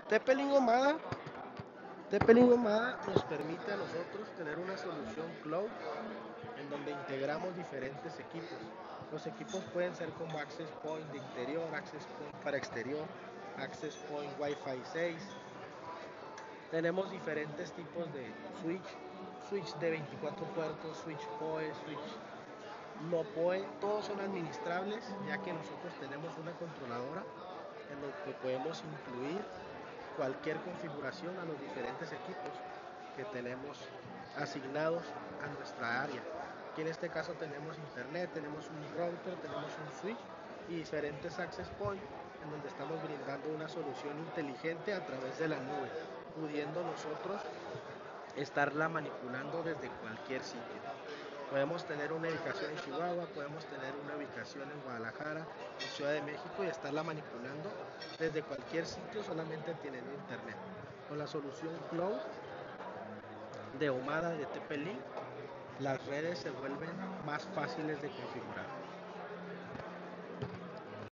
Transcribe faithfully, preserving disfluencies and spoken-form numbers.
TP-Link Omada, TP-Link Omada nos permite a nosotros tener una solución cloud en donde integramos diferentes equipos. Los equipos pueden ser como Access Point de interior, Access Point para exterior, Access Point Wi-Fi seis. Tenemos diferentes tipos de switch, switch de veinticuatro puertos, switch P O E, switch no P O E, todos son administrables ya que nosotros tenemos una controladora en donde podemos incluir cualquier configuración a los diferentes equipos que tenemos asignados a nuestra área. Aquí en este caso tenemos internet, tenemos un router, tenemos un switch y diferentes access points en donde estamos brindando una solución inteligente a través de la nube, pudiendo nosotros estarla manipulando desde cualquier sitio. Podemos tener una ubicación en Chihuahua, podemos tener una ubicación en Guadalajara, en Ciudad de México y estarla manipulando desde cualquier sitio solamente teniendo internet. Con la solución Cloud de Omada de TP-Link, las redes se vuelven más fáciles de configurar.